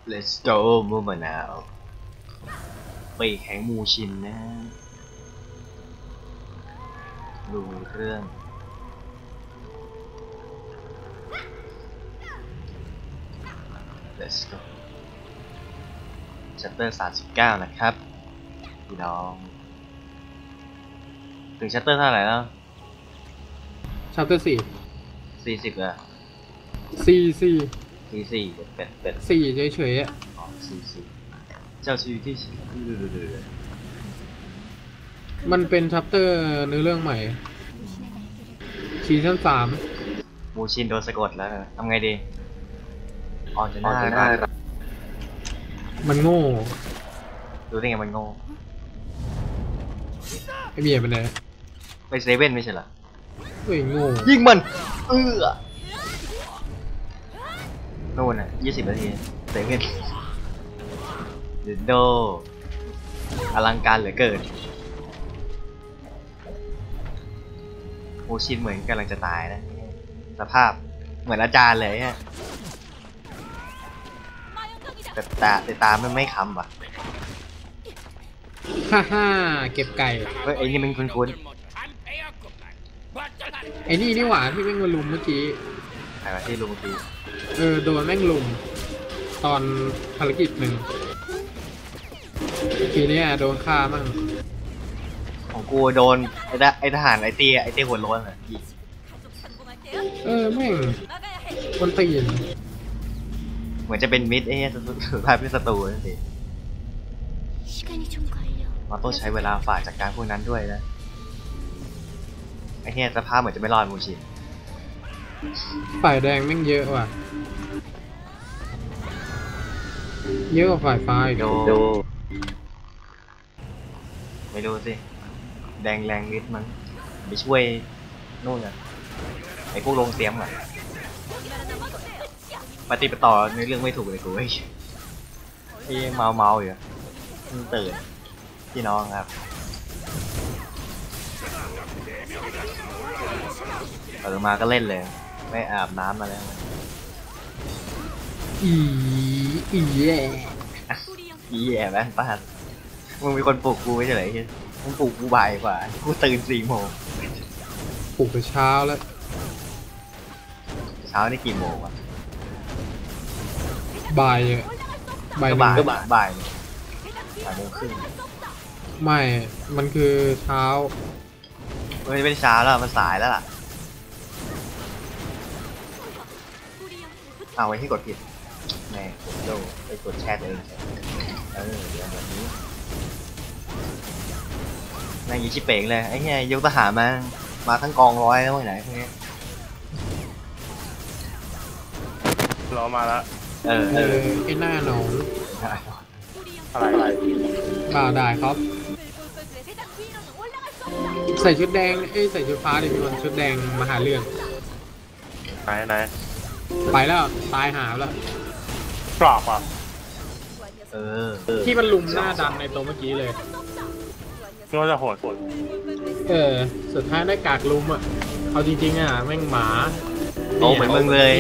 Let's go มูมานาวปีกแห่งมูชินนะดูเรื่อง Let's go Chapter 39นะครับพี่น้องถึง Chapter เท่าไหร่แล้ว Chapter 40แล้ว44เป็ด 4เฉยๆอ่ะอ๋อ44เจ้าชีวิตที่มันเป็น Chapter เนื้อเรื่องใหม่ซีซั่น3 มูชินโดนสะกดแล้วทำไงดีออกจะหน้ามันโง่ดูได้ไงมันโง่ไอเมียเป็นไงไปเซเว่นไม่ใช่เหรอเฮ้ยโง่ยิงมันโน่นอ่ะ20 นาทีเซเว่นโดอลังการเหลือเกินมูชินเหมือนกำลังจะตายนะสภาพเหมือนอาจารย์เลยฮะแต่ตามันไม่ค้ำว่ะฮ่าเก็บไก่เฮ้ยไอ้นี่มันคุ้นไอ้นี่หว่าที่แม่งมาลุมเมื่อกี้ใครวะที่ลุมเมื่อกี้โดนแม่งลุมตอนภารกิจหนึ่งทีนี้โดนฆ่ามั่งของกูโดนไอ้ทหารไอ้เตี้ยหัวโล้นอ่ะแม่งคนตีนเหมือนจะเป็นมิดไอ้เนี่ยสุดท้ายเป็นศัตรูนั่นสิเราต้องใช้เวลาฝ่าจากการพวกนั้นด้วยนะไอ้เนี่ยสภาพเหมือนจะไม่รอดมูชินฝ่ายแดงแม่งเยอะว่ะเยอะกว่าฝ่ายฟ้าอีกดูไม่รู้สิแดงแรงนิดมั้งไปช่วยนู่นอ่ะไอ้พวกลงเสียมอ่ะปฏิปต่อในเรื่องไม่ถูกเลยกูไอ้เมาอยู่ตื่นพี่น้องครับมาก็เล่นเลยไม่อาบน้ำมาแล้วแย่แม่ป้ามึงมีคนปลุกกูไม่ใช่เหรอมึงปลุกกูบ่ายกว่ากูตื่น4 โมงปลุกแต่เช้าแล้วเช้านี่กี่โมงวะบ่ายโมงครึ่งไม่มันคือเช้าไม่เป็นเช้าแล้วมันสายแล้วล่ะเอาไว้ที่กดผิดแม่โดไปกดแชทเองเดี๋ยวแบบนี้นายยิชิเป่งเลยไอ้เหี้ยยกทหารมาทั้งกองร้อยแล้วไหนพวกนี้รอมาแล้วไอ้หน้าหนอนอะไรบ่าวได้ครับใส่ชุดแดงใส่ชุดฟ้าดิพี่มันชุดแดงมาหาเรื่องไหนไปแล้วตายหาแล้วกรอบอ่ะที่มันลุมหน้าดำในตัวเมื่อกี้เลยก็จะโหดสุดท้ายได้กากลุมอ่ะเอาจริงๆอ่ะแม่งหมาโอ้เหมือนมึงเลย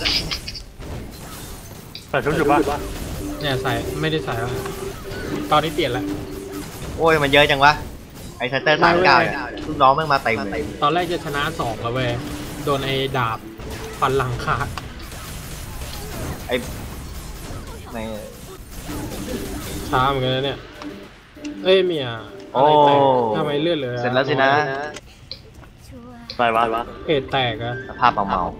ใส่ชุดอยู่ป่ะเนี่ยใส่ไม่ได้ใส่แล้วตอนนี้เปลี่ยนแล้วโอ้ยมันเยอะจังวะไอ้ชัตเตอร์39เนี่ยลูกน้องแม่งมาเต็มเลยตอนแรกจะชนะ2แล้วเว้ยโดนไอ้ดาบฟันหลังขาดไอ้ในช้าเหมือนกันเนี่ยเมียโอ้ทำไมเลื่อนเลยเสร็จแล้วสินะไปวะแตกอะสภาพเมา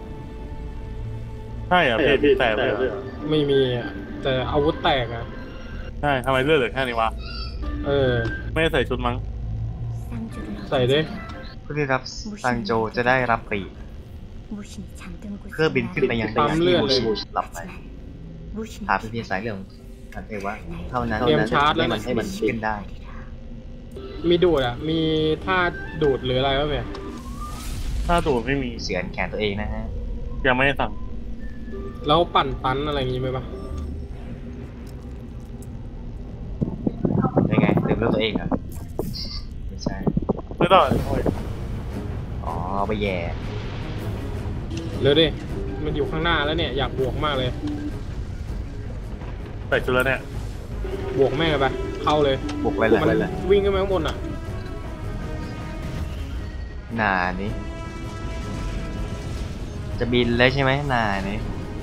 ใช่อ่ะเพจแตกเลยไม่มีอ่ะแต่อาวุธแตกอ่ะใช่ทำไมเลื่อนเหลือแค่นี้วะไม่ใส่ชุดมั้งใส่ดิผู้ที่รับซังโจจะได้รับปีกเพื่อบินขึ้นไปยังที่มูชิหลับไปหาพี่สายเรื่องนั่นเองว่าเท่านั้นให้มันขึ้นได้มีดูดอ่ะมีท่าดูดหรืออะไรวะเนี่ยท่าดูดไม่มีเสียนแขนตัวเองนะฮะยังไม่ได้สั่งแล้วปั่นอะไรอย่างงี้ไหมปะยังไงลืมเรื่องตัวเองอ่ะไม่ใช่ไม่ต้องอ๋อไปแย่เร็วดิมันอยู่ข้างหน้าแล้วเนี่ยอยากบวกมากเลยส่ชุดแล้วเนี่ยบวกแม่งไปเข้าเลยบุกไปเลยมันไปเลยวิ่งขึ้นไปข้างบนอ่ะหนานี้จะบินเลยใช่ไหมหนานี้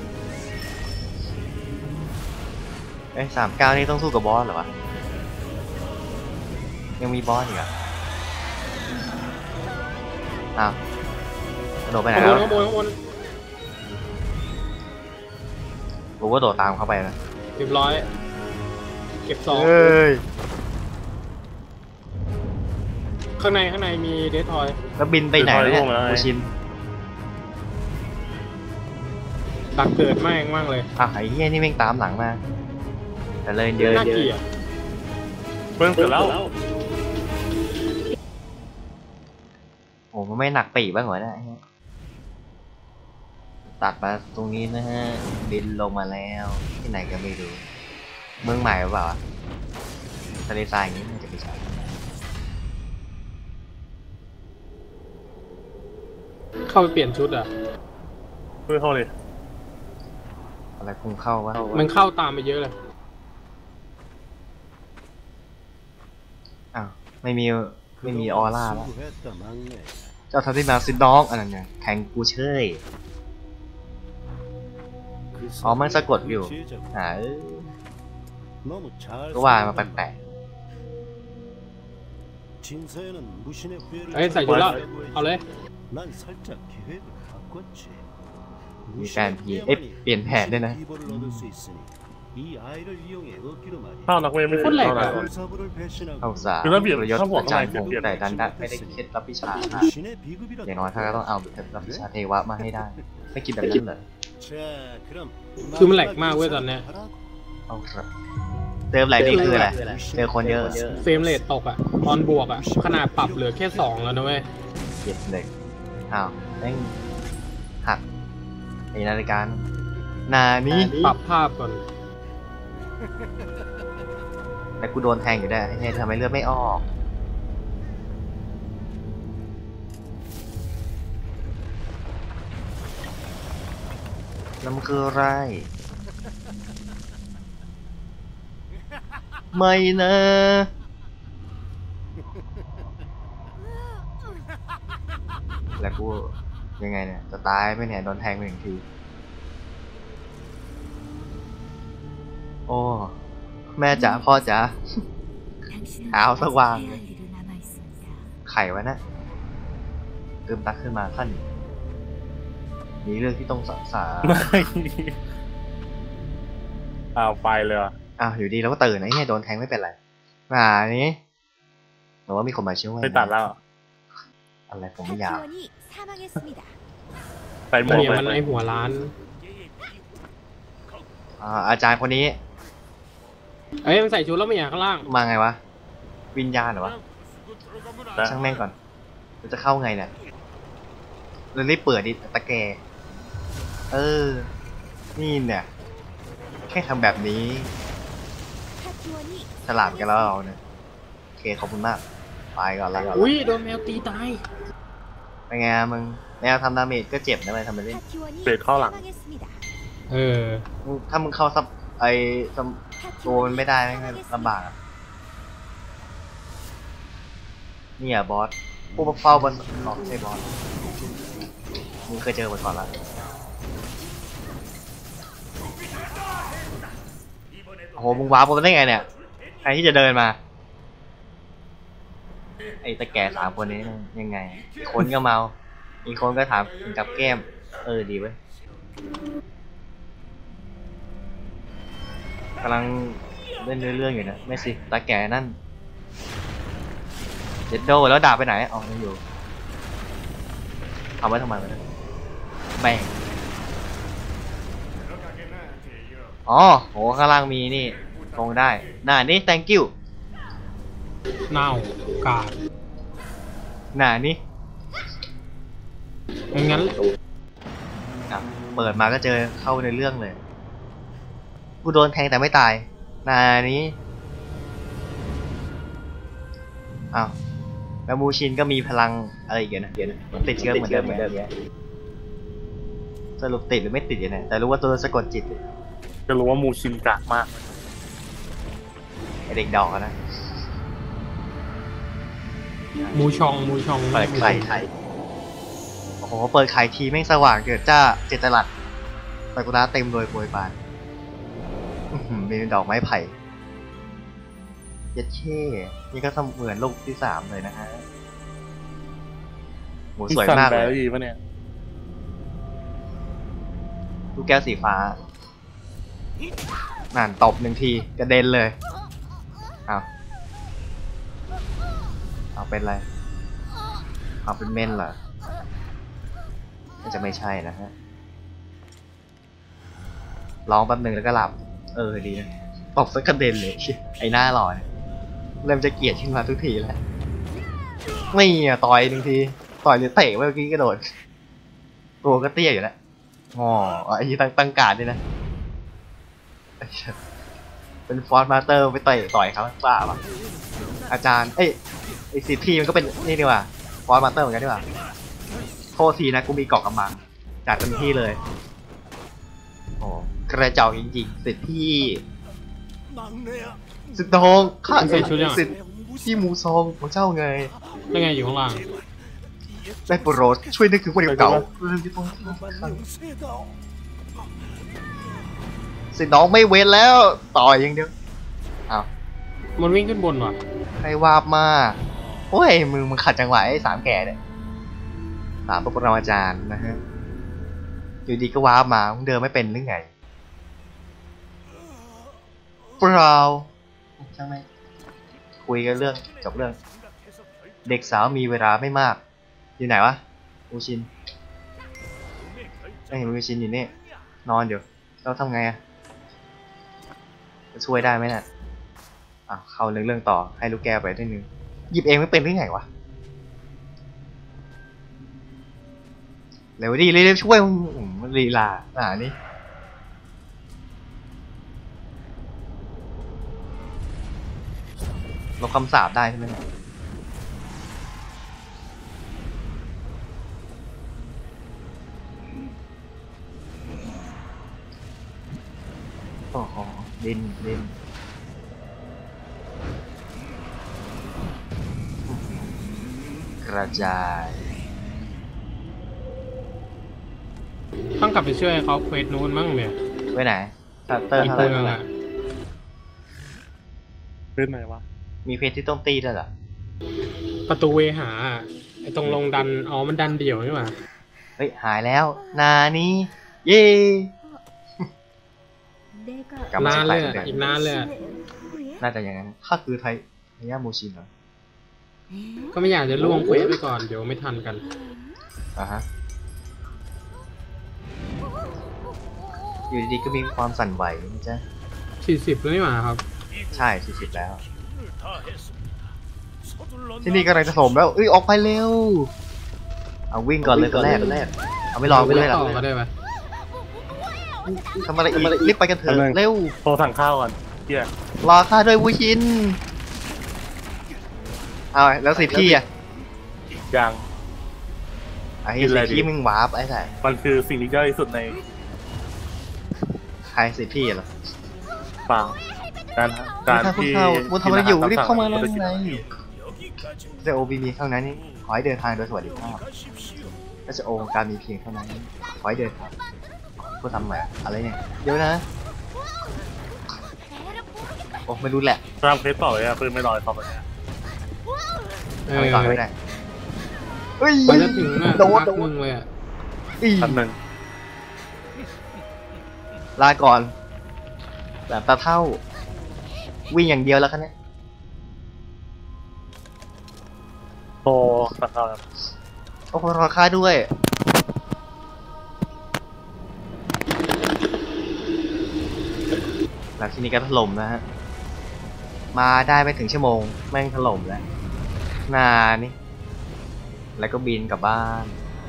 เอ้ย39นี่ต้องสู้กับบอสเหรอวะยังมีบอสอีกอ่ะอ้าวกระโดดไปไหนข้างบแล้วนข้างบนข้างบนกูก็โดดตามเข้าไปนะเรียบร้อยเก็บ2 เฮ้ยข้างในมีเดททอยแล้วบินไปไหนเนี่ยกูชินดักเกิดแม่งมากเลยอ่ะไอ้เหี้ยนี่แม่งตามหลังมาแต่เลยเยอะน่าเกลียดเพิ่งเสร็จแล้วโอ้มันไม่หนักปีกบ้างเหรอเนี่ยตัดมาตรงนี้นะฮะบินลงมาแล้วที่ไหนก็ไม่รู้เมืองใหม่หรือเปล่าทะเลทรายอย่างนี้มันจะไม่ใช่เข้าไปเปลี่ยนชุดอ่ะเพิ่งเข้าเลยอะไรคงเข้าวะมันเข้าตามไปเยอะเลยอ้าวไม่มีออร่าแล้วเจ้าทำที่มาซินน้องอันนั้นไงแทงกูเชยอ๋อมันสะกดอยู่ก็ว่ามาแปลกเอ้ยใส่ชุดแล้วเอาเลยมีการเปลี่ยนแผนด้วยนะเข้านักเวทไม่โคตรแหลกเข้าอะนะเข้าสารคือระเบียบยศถ้าบอกอาจารย์ข้างในคงเปลี่ยนแต่ดันไม่ได้เคล็ดรับวิชาอย่างน้อยถ้าก็ต้องเอารับวิชาเทวะมาให้ได้ไม่คิดแบบนั้นเหรอคือมันแหลกมากเว้ยตอนเนี้ยเอาครับเติมไหลนี่คืออะไรเจอคนเยอะเฟรมเรทตกอ่ะตอนบวกอ่ะขนาดปรับเหลือแค่2แล้วนะเว้ยเก็บเหล็กอ้าวแม่งหักไอ้นาฬิกานานี้ปรับภาพก่อนแต่กูโดนแทงอยู่ได้ไอ้เนี่ยทำไมเลือดไม่ออกแล้วมันคืออะไรไม่นะแล้วกูยังไงเนี่ยจะตายไหมเนี่ยโดนแทงไป1 ทีโอ้แม่จ๋าพ่อจ๋าเท้าสว่างเลยไข่วะนะตื่มตักขึ้นมาท่านมีเรื่องที่ต้องสงสารไม่เอาไปเลยว่ะอ้าวอยู่ดีแล้วก็ตื่นไอ้เนี่ยโดนแทงไม่เป็นไรนี้หรือว่ามีคนมาช่วยไม่ตัดแล้วอะไรผมไม่อยากใส่หมวกเนี่ยไปมันไอหัวร้านอาจารย์คนนี้เอ้ยมันใส่ชุดแล้วไม่อยากข้างล่างมาไงวะวิญญาณเหรอวะช่างแม่งก่อนเราจะเข้าไงเนี่ยเรารีบเปิดดิตะแกนี่เนี่ยแค่ทำแบบนี้ฉลาดกันแล้วเราเนี่ยโอเคขอบคุณมากไปก่อนละอุ้ยโดนแมวตีตายเป็นไงมึงแมวทำดาเมจก็เจ็บนะไปทำไปเล่นเบรกเข้าหลังเออถ้ามึงเข้าซับตัวมันไม่ได้ไม่ลำบากนี่อ่ะบอสผู้เฝ้าบนไม่ใช่บอสมึงเคยเจอมาก่อนละโอ้โหมึงว้าร์ปมาได้ไงเนี่ยใครที่จะเดินมาไอ้ตะแก่3 คนนี้ยังไงอีกคนก็เมาอีกคนก็ถามถึงกับแก้มดีเว้ยกำลังเล่นเรื่องอยู่นะไม่สิตาแก่นั่นเจ็ดโดแล้วดาบไปไหนอ๋อยังอยู่เอาไว้ทำไมวะแบ่งอ๋อโหข้างล่างมีนี่ตรงได้นี่ thank you เน่ากาดนี่งั้นเปิดมาก็เจอเข้าในเรื่องเลยกูโดนแทงแต่ไม่ตายนี้อ้าวแล้วมูชินก็มีพลังอะไรอีกนะมันติดเชื้อเหมือนเดิมสรุปติดหรือไม่ติดเนี่ยแต่รู้ว่าตัวสะกดจิตจะรู้ว่ามูชินกากมากเด็กดอกนะมูชองเปิดไข่ไทยโอ้โหเปิดไข่ทีแม่งสว่างเกิดจ้าเจตลัดซากุระเต็มโดยโปรยปานมีดอกไม้ไผ่ยัดเช่นี่ก็เสมือนลูกที่3เลยนะฮะโหสวยมากเลยดีปะเนี่ยลูกแก้วสีฟ้านั่นตบ1 ทีกระเด็นเลยเอาเป็นไรเอาเป็นเม่นเหรอจะไม่ใช่นะฮะร้องแป๊บนึงแล้วก็หลับดีนะตบสักกระเด็นเลยไอ้หน้าหล่อเนี่ยเริ่มจะเกลียดขึ้นมาทุกทีแล้วไม่ต่อย1 ทีต่อยหรือเตะเมื่อกี้กระโดดตัวก็เตี้ยอยู่แล้วไอ้ที่ตั้งการด้วยนะเป็นฟอร์สมาสเตอร์ไปต่อยเขาบ้าป่ะอาจารย์ไอ้สิทธิ์พี่มันก็เป็นนี่ดีกว่าฟอร์สมาสเตอร์เหมือนกันดีกว่าโทษทีนะกูมีเกาะกำบังจัดเต็มที่เลยโอ้กระเจ้าจริงๆสิทธิ์พี่สิทธิ์ทองข้าสิทธิ์พี่มูซองของเจ้าไงแล้วไงอยู่ข้างล่างได้โปรดช่วยนึกถึงวันเก่าสิน้องไม่เว้นแล้วต่อยอย่างเดียวมันวิ่งขึ้นบนว่ะใครวาบมาโอ้ยมึงขัดจังหวะไอ้3 แก่เนี่ย3 ปรมาจารย์นะฮะอยู่ดีก็วาบมามึงเดินไม่เป็นหรือไงเปล่าใช่ไหมคุยกันเรื่องจบเรื่องเด็กสาวมีเวลาไม่มากอยู่ไหนวะอูชินไม่เห็นอูชินอยู่นี่นอนอยู่เราทำไงจะช่วยได้ไหมน่ะเข้าเรื่องต่อให้ลูกแก้วไปได้นึงหยิบเองไม่เป็นได้ไงวะเร็วดิเร็วช่วยมันลีลานี่ลบคำสาปได้ใช่ไหมโอ้โหดินกระจายต้องกลับไปช่วยเขาเควสนู้นมั้งเนี่ยไปไหนซัตเตอร์อะไรเป็นไหนวะมีเพจที่ต้องตีด้วยเหรอประตูเวหาไอ้ตรงลงดันมันดันเดี่ยวนี่หว่าเฮ้ยหายแล้วนานี้เย่นานเลยอีกนานเลยน่าจะอย่างนั้นถ้าคือไทยามูชินเหรอก็ไม่อยากจะล่วงเควสไปก่อนเดี๋ยวไม่ทันกันฮะอยู่ดีๆก็มีความสั่นไหวนะจ๊ะ 40แล้วนี่หว่าครับใช่40แล้วที่นี่กำลังจะถมแล้วออกไปเร็วเอาวิ่งก่อนเลยตัวแรกเอาไม่รอไม่ได้หรอกทำอะไรอีกรีบไปกันเถอะเร็วโทรสั่งข้าวก่อนรอข้าด้วยวูชินแล้วสิพี่ยังไอ้สิพี่มึงวาร์ปไอ้แต่มันคือสิ่งที่ย่อยที่สุดในใครสิพี่เหรอเปล่าการที่มึงทำอะไรอยู่รีบเข้ามาเลยจะโอบีมีเท่านั้นนี่ขอให้เดินทางโดยสวัสดิภาพก็จะโอการมีเพียงเท่านั้นขอให้เดินทางเพื่อทำอะไรเนี่ยเดี๋ยวนะโอ้ไม่รู้แหละทำเพชรต่อเลยปืนไม่ลอยต่อไปเนี่ยไม่ต่อไม่ได้มันจะถึงโดนมึงเลยอันหนึ่งลาก่อนแบบตาเท่าวิ่งอย่างเดียวแล้วคะเนี่ยโอ้ตาเท่าโอ้โหราคาด้วยหลังที่นี้ก็ถล่มนะฮะมาได้ไม่ถึงชั่วโมงแม่งถล่มแล้วนี่แล้วก็บินกลับบ้าน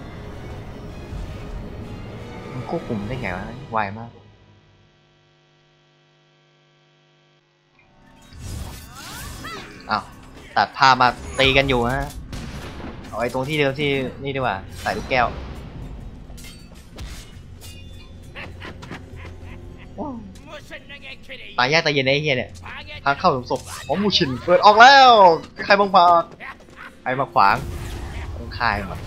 มันควบคุมได้ไงวะไวมากตัดภาพมาตีกันอยู่ฮะเอาไอ้ตรงที่เดิมที่นี่ดีกว่าใส่ลูกแก้วตายยากตายเย็นไอ้เฮียเนี่ยทางเข้าหลุมศพของมูชินเปิดออกแล้วใครบังพาใครมาขวางต้องคายหมด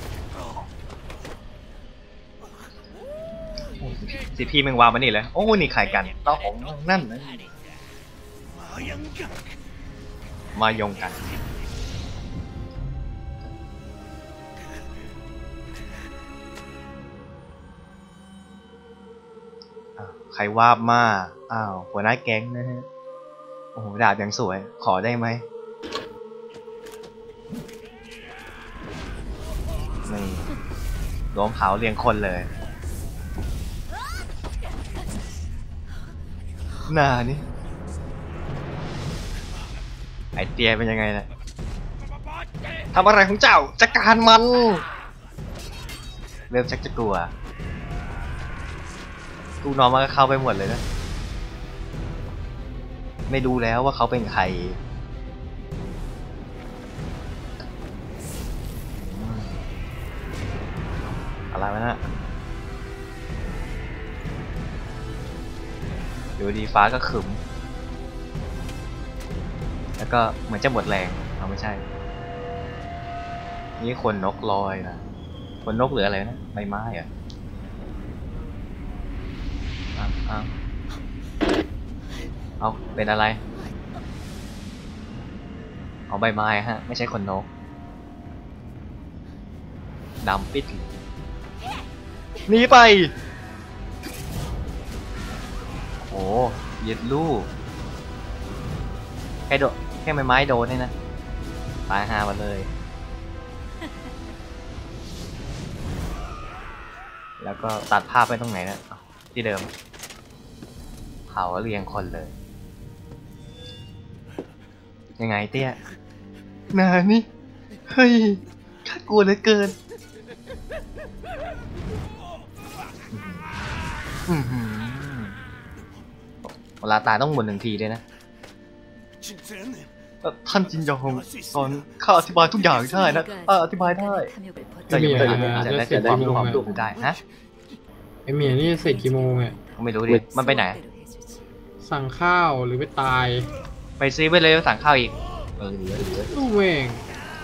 สิพี่แมงวามานี่เลยโอ้นี่ใครกันเต้าของนั่นนะมายงกันใครวาบมาอ้าวหัวหน้าแก๊งนะฮะโอ้โหดาบยังสวยขอได้ไหมนี่รวมเขาเรียงคนเลยหน้านี่ไอเตียเป็นยังไงนะทำอะไรของเจ้าจัดการมันเริ่มชักจะกลัวลูกน้องมันก็เข้าไปหมดเลยนะไม่ดูแล้วว่าเขาเป็นใครอะไรวะนะอยู่ดีฟ้าก็ขึมแล้วก็เหมือนจะหมดแรงเอาไม่ใช่นี่คนนกลอยนะคนนกหรืออะไรนะใบไม้เหรอเอาเป็นอะไรเอาใบไม้ฮะไม่ใช่คนนกดำปิดหนีไปโอ้เย็ดลูกแค่แค่ไม้โดนนี่นะตายหามาเลยแล้วก็ตัดภาพไปตรงไหนนะที่เดิมเผาเรียงคนเลยยังไงเตี้ยนานี่เฮ้ยข้ากลัวเหลือเกินเวลาตายต้องหมุนหนึ่งทีเลยนะท่านจินยองตอนข้าอธิบายทุกอย่างได้นะอธิบายได้แต่ยังไม่ได้ความรู้ได้ฮะไอเมียนี่เสร็จกี่โมงอ่ะไม่รู้ดิมันไปไหนสั่งข้าวหรือไปตายไปซีไปเลยสั่งข้าวอีกเหลือตู้เม่ง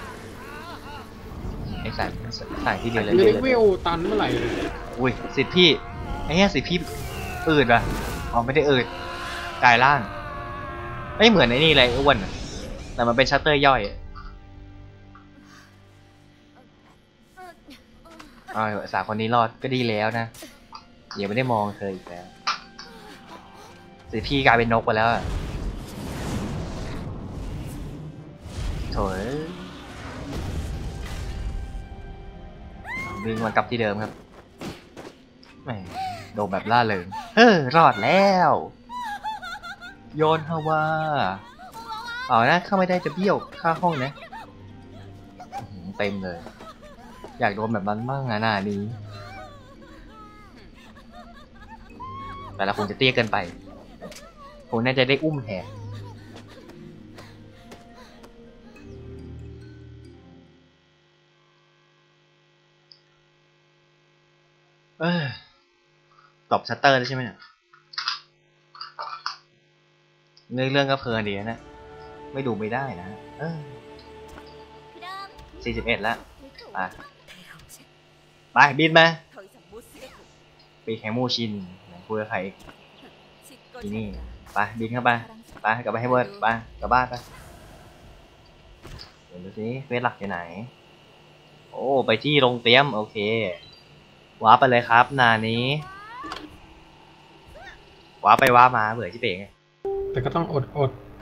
ไอ้สั่งที่เดียวเลยเลเวลตันเมื่อไหร่อุ้ยสิทธิ์พี่ไอ้เนี้ยสิทธิ์พี่อืดป่ะอ๋อไม่ได้อืดกายล่างไม่เหมือนไอ้นี่เลยอ้วนแต่มันเป็นชัตเตอร์ย่อยสาวคนนี้รอดก็ดีแล้วนะอย่าไม่ได้มองเธออีกแล้วสิพี่กลายเป็นนกไปแล้วโถ่วิ่งมากลับที่เดิมครับแหมโดนแบบล่าเริงรอดแล้วโยนฮาวานะเข้าไม่ได้จะเบี้ยวค่าห้องนะเต็มเลยอยากโดนแบบนั้นบ้างหน้านี้แต่ละคงจะเตี้ยเกินไปผมน่าจะได้อุ้มแทนตบชัตเตอร์ได้ใช่ไหมเนี่ยเรื่องก็เพลินดีนะไม่ดูไม่ได้นะ41แล้วไปบินมาปีแข่งมูชินคุยกับใครอีกทีนี่ไปบินเข้าไปกลับไปให้เบิร์ดไปกลับบ้านไปเดี๋ยวดูสิเฟสหลักอยู่ไหนโอ้ไปที่โรงเตรียมโอเควาร์ปไปเลยครับนานี้วาร์ปไปวาร์ปมาเบื่อที่เป๋งแต่ก็ต้องอด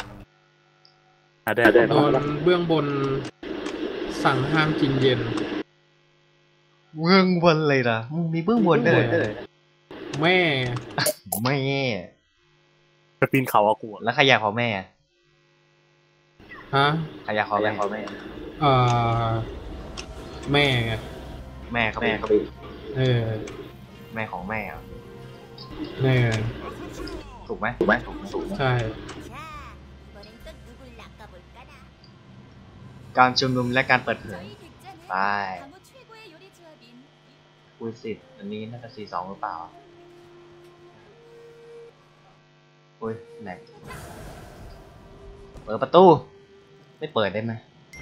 โดนเบื้องบนสั่งห้ามกินเย็นเบื้องบนเลยล่ะมึงมีเบื้องบนด้วยแม่ไปปีนเขาอะกูแล้วใครอยากขอแม่ฮะใครอยากขอแม่แม่ไงแม่เขาแม่ของแม่ถูกไหมถูกใช่การชุมนุมและการเปิดเผยไปคุยสิทธิ์อันนี้น่าจะ42หรือเปล่าโอ้ยแหลกเปิดประตู ไม่เปิดได้ไหม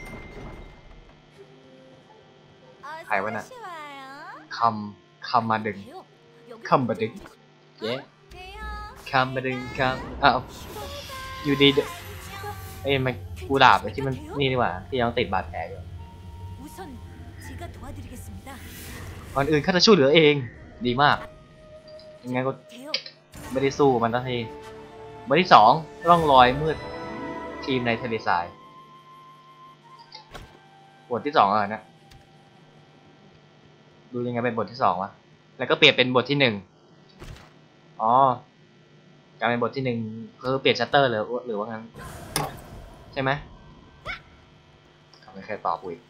ใครวะน่ะคำมาดึงคำมาดึงเย้คำมาดึงคำอ้าวอยู่ดีเอ้ยมันกูดาบไอ้ที่มันนี่ดีกว่าที่ยังติดบาดแผลอยู่ก่อนอื่นข้าจะช่วยเหลือเองดีมากยังไงก็ไม่ได้สู้มันทันทีบทที่สองร่องรอยมืดทีมในทะเลทรายบทที่สองอะไรนะดูยังไงเป็นบทที่สองวะแล้วก็เปลี่ยนเป็นบทที่หนึ่งอ๋อการเป็นบทที่หนึ่งคือเปลี่ยนชัตเตอร์หรือว่างั้นใช่ไหมไม่เคยตอบกูอีก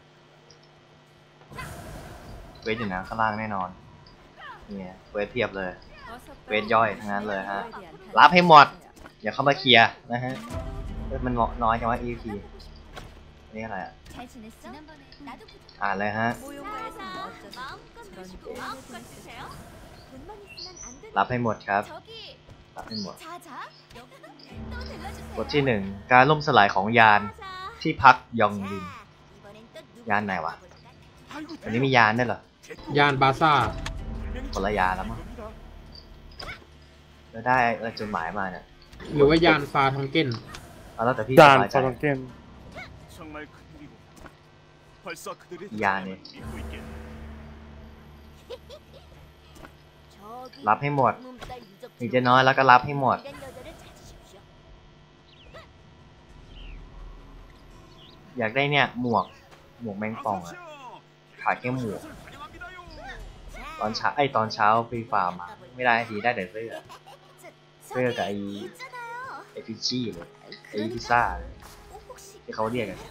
เวทอยู่นะข้างล่างแน่นอนเนี่ยเวทเพียบเลยเวทย่อยทั้งนั้นเลยฮะรับให้หมดอย่าเข้ามาเคลียร์นะฮะมันน้อยจังวะ EP นี่อะไรอ่ะอ่านเลยฮะรับให้หมดครับรับให้หมดบทที่หนึ่งการล่มสลายของยานที่พักยองลินยานไหนวะอันนี้มียานด้วยเหรอยานบาซ่าคนละยานแล้วมั้งแล้วได้จดหมายมาเนี่ยหรือว่ายานฟาทังเก้นเอาแล้วแต่พี่จานสบายใจฟาร์เกนยานเนี่ยรับให้หมดถึงจะน้อยแล้วก็รับให้หมดอยากได้เนี่ยหมวกแมงป่องอะขาดแค่หมวกตอนเช้าฟรีฟาร์มมาไม่ได้ทีได้แต่เสื้อกับไอพิชชี่เลยไอพิซซ่าเลยที่เขาเรียกกัน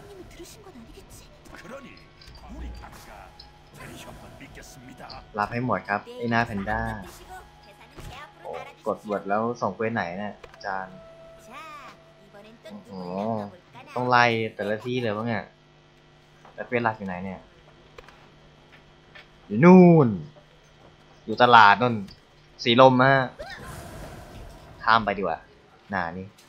รับให้หมดครับไอหน้าแพนด้าโอ้กดบทแล้วส่งเควสไหนเนี่ยจานโอ้ต้องไล่แต่ละที่เลยว่าไงแต่เควสหลักอยู่ไหนเนี่ยอยู่นู่นอยู่ตลาดนู่นสีลมฮะข้ามไปดีกว่าหนานี่